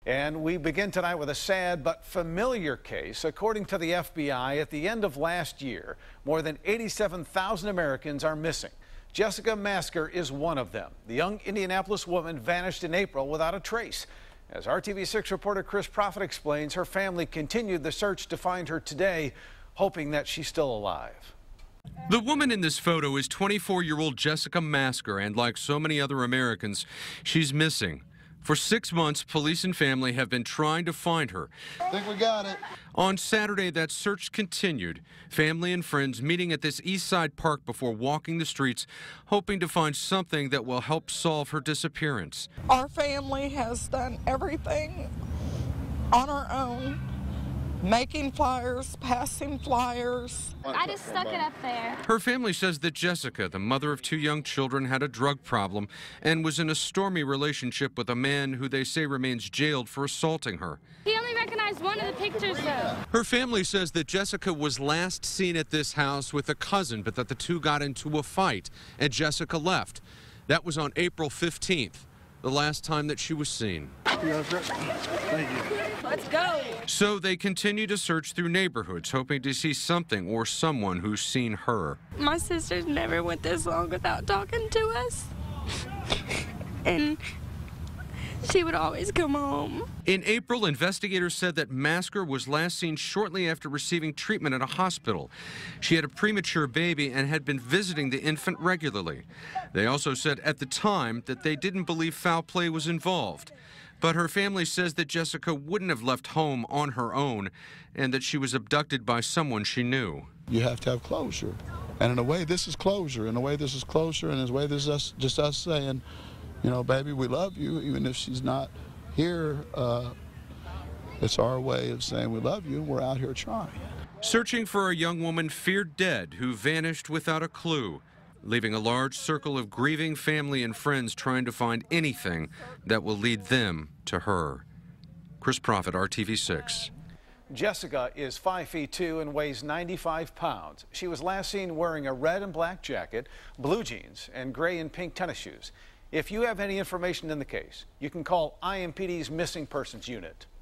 And we begin tonight with a sad but familiar case. According to the FBI, at the end of last year, more than 87,000 Americans are missing. Jessica Masker is one of them. The young Indianapolis woman vanished in April without a trace. As RTV6 reporter Chris Prophet explains, her family continued the search to find her today, hoping that she's still alive. The woman in this photo is 24-year-old Jessica Masker, and like so many other Americans, she's missing. For 6 months, police and family have been trying to find her. I think we got it. On Saturday, that search continued. Family and friends meeting at this East Side park before walking the streets, hoping to find something that will help solve her disappearance. Our family has done everything on our own. Making flyers, passing flyers. I just stuck it up there. Her family says that Jessica, the mother of 2 young children, had a drug problem and was in a stormy relationship with a man who they say remains jailed for assaulting her. He only recognized one of the pictures, though. Her family says that Jessica was last seen at this house with a cousin, but that the two got into a fight and Jessica left. That was on April 15th, the last time that she was seen. Thank you. Let's go. So they continue to search through neighborhoods, hoping to see something or someone who's seen her. My sisters never went this long without talking to us. And she would always come home. In April, investigators said that Masker was last seen shortly after receiving treatment at a hospital. She had a premature baby and had been visiting the infant regularly. They also said at the time that they didn't believe foul play was involved. But her family says that Jessica wouldn't have left home on her own and that she was abducted by someone she knew. You have to have closure. And in a way, this is closure. In a way, this is closure. And in a way, this is just us saying, you know, baby, we love you. Even if she's not here, it's our way of saying we love you and we're out here trying. Searching for a young woman feared dead who vanished without a clue, leaving a large circle of grieving family and friends trying to find anything that will lead them to her. Chris Prophet, RTV6. Jessica is 5'2" and weighs 95 pounds. She was last seen wearing a red and black jacket, blue jeans, and gray and pink tennis shoes. If you have any information in the case, you can call IMPD's Missing Persons Unit.